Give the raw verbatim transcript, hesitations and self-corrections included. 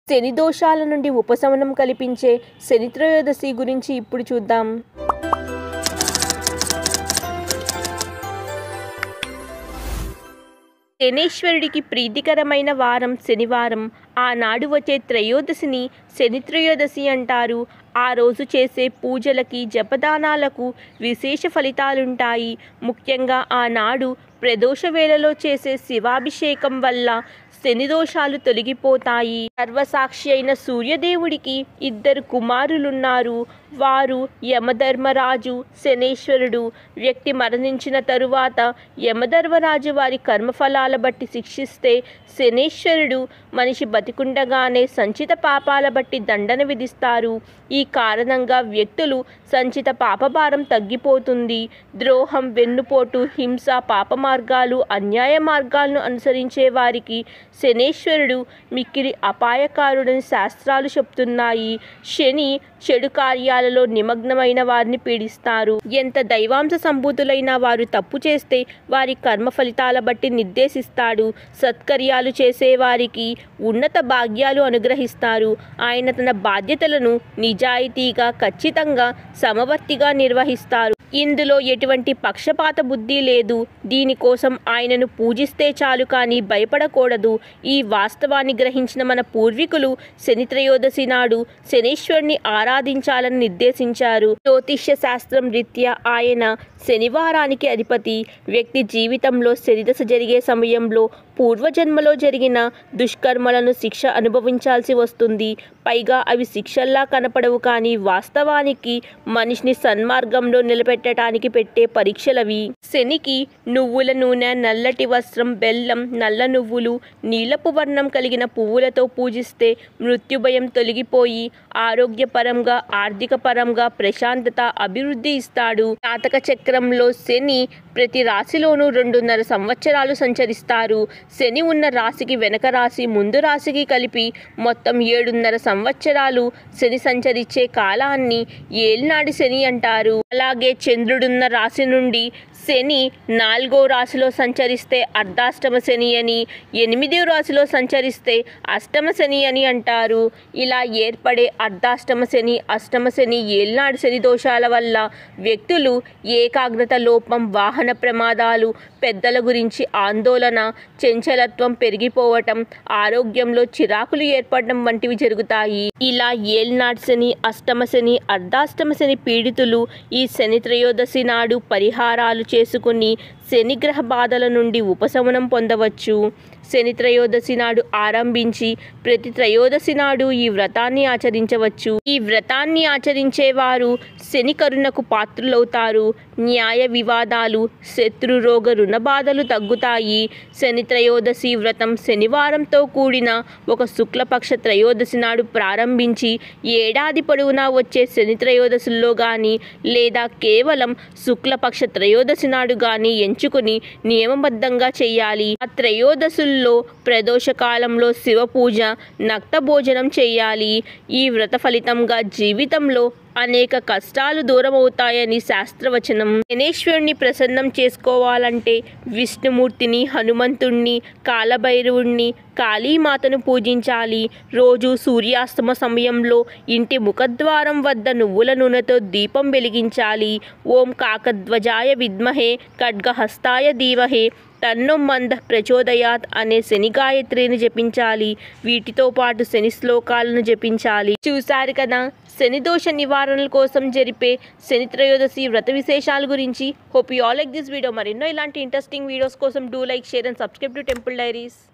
శని దోషాల నుండి ఉపశమనం కల్పించే శని త్రయోదశి గురించి ఇప్పుడు చూద్దాం. శనీశ్వరుడికి ప్రీతికరమైన వారం శనివారం. ఆనాడు వచ్చే త్రయోదశిని శని త్రయోదశి అంటారు. ఆ రోజు చేసే పూజలకి జపదానాలకు విశేష ఫలితాలుంటాయి. ముఖ్యంగా ఆనాడు ప్రదోష వేళలో చేసే శివాభిషేకం వల్ల శని దోషాలు తొలగిపోతాయి. సర్వసాక్షి అయిన సూర్యదేవుడికి ఇద్దరు కుమారులున్నారు. వారు యమధర్మరాజు, శనేశ్వరుడు. వ్యక్తి మరణించిన తరువాత యమధర్మరాజు వారి కర్మఫలాల బట్టి శిక్షిస్తే, శనేశ్వరుడు మనిషి బతికుండగానే సంచిత పాపాల బట్టి దండన విధిస్తారు. ఈ కారణంగా వ్యక్తులు సంచిత పాపభారం తగ్గిపోతుంది. ద్రోహం, వెన్నుపోటు, హింస, పాప మార్గాలు, అన్యాయ మార్గాలను అనుసరించే వారికి శనేశ్వరుడు మిక్కిలి అపాయకారుడని శాస్త్రాలు చెప్తున్నాయి. శని చెడు కార్యాలలో నిమగ్నమైన వారిని పీడిస్తారు. ఎంత దైవాంశ సంభూతులైన వారు తప్పు చేస్తే వారి కర్మ ఫలితాల బట్టి నిర్దేశిస్తాడు. సత్కర్యాలు చేసేవారికి ఉన్నత భాగ్యాలు అనుగ్రహిస్తారు. ఆయన తన బాధ్యతలను నిజాయితీగా, ఖచ్చితంగా, సమవర్తిగా నిర్వహిస్తారు. ఇందులో ఎటువంటి పక్షపాత బుద్ధి లేదు. దీనికోసం ఆయనను పూజిస్తే చాలు కానీ భయపడకూడదు. ఈ వాస్తవాన్ని గ్రహించిన మన పూర్వీకులు శని త్రయోదశి నాడు శనీశ్వరుని ఆరాధించాలని నిర్దేశించారు. జ్యోతిష్య శాస్త్రం రీత్యా ఆయన శనివారానికి అధిపతి. వ్యక్తి జీవితంలో శనిదశ జరిగే సమయంలో పూర్వజన్మలో జరిగిన దుష్కర్మలను శిక్ష అనుభవించాల్సి వస్తుంది. పైగా అవి శిక్షల్లా కనపడవు కానీ వాస్తవానికి మనిషిని సన్మార్గంలో నిలబెట్టడానికి పెట్టే పరీక్షలవి. శనికి నువ్వుల నూనె, నల్లటి వస్త్రం, బెల్లం, నల్ల నువ్వులు, నీలపు వర్ణం కలిగిన పువ్వులతో పూజిస్తే మృత్యుభయం తొలగిపోయి ఆరోగ్యపరంగా, ఆర్థిక పరంగా ప్రశాంతత, అభివృద్ధి ఇస్తాడు. జాతక చక్రంలో శని ప్రతి రాశిలోనూ రెండున్నర సంవత్సరాలు సంచరిస్తారు. శని ఉన్న రాశికి వెనక రాశి, ముందు రాశికి కలిపి మొత్తం ఏడున్నర సంవత్సరాలు శని సంచరించే కాలాన్ని ఏలినాటి శని అంటారు. అలాగే చంద్రుడున్న రాశి నుండి శని నాలుగో రాశిలో సంచరిస్తే అర్ధాష్టమ శని అని, ఎనిమిదో రాశిలో సంచరిస్తే అష్టమ శని అని అంటారు. ఇలా ఏర్పడే అర్ధాష్టమ శని, అష్టమ శని, ఏలినాటి శని దోషాల వల్ల వ్యక్తులు ఏకాగ్రత లోపం, వాహన ప్రమాదాలు, పెద్దల గురించి ఆందోళన, చంచలత్వం పెరిగిపోవటం, ఆరోగ్యంలో చిరాకులు ఏర్పడడం వంటివి జరుగుతాయి. ఇలా ఏలినాటి శని, అష్టమ శని, అర్ధాష్టమ శని పీడితులు ఈ శని త్రయోదశి నాడు పరిహారాలు చేసుకుని శనిగ్రహ బాధల నుండి ఉపశమనం పొందవచ్చు. శని త్రయోదశి నాడు ఆరంభించి ప్రతి త్రయోదశి నాడు ఈ వ్రతాన్ని ఆచరించవచ్చు. ఈ వ్రతాన్ని ఆచరించేవారు శని కరుణకు పాత్రులవుతారు. న్యాయ వివాదాలు, శత్రు రోగ రుణ బాధలు తగ్గుతాయి. శని త్రయోదశి వ్రతం శనివారంతో కూడిన ఒక శుక్లపక్ష త్రయోదశి నాడు ప్రారంభించి ఏడాది పొడవునా వచ్చే శని త్రయోదశుల్లో కానీ లేదా కేవలం శుక్లపక్ష త్రయోదశి నాడు కానీ ఎంచుకుని నియమబద్ధంగా చేయాలి. ఆ త్రయోదశుల్లో ప్రదోష కాలంలో శివ పూజ, నక్త భోజనం చేయాలి. ఈ వ్రత ఫలితంగా జీవితంలో అనేక కష్టాలు దూరమవుతాయని శాస్త్రవచనం. శనేశ్వరుని ప్రసన్నం చేసుకోవాలంటే విష్ణుమూర్తిని, హనుమంతుణ్ణి, కాలభైరవుణ్ణి, కాళీమాతను పూజించాలి. రోజు సూర్యాస్తమ సమయంలో ఇంటి ముఖద్వారం వద్ద నువ్వుల నూనెతో దీపం వెలిగించాలి. ఓం కాకధ్వజాయ విద్మహే ఖడ్గహస్తాయ ధీమహే తన్నో మంద ప్రచోదయాత్ అనే శని గాయత్రిని జపించాలి. వీటితో పాటు శని శ్లోకాలను జపించాలి. చూశారు కదా శని దోష నివారణల కోసం జరిపే శని త్రయోదశి వ్రత విశేషాల గురించి. Hope you all like this video. మరెన్నో ఇలాంటి ఇంట్రెస్టింగ్ వీడియోస్ కోసం do like, share and subscribe to temple diaries.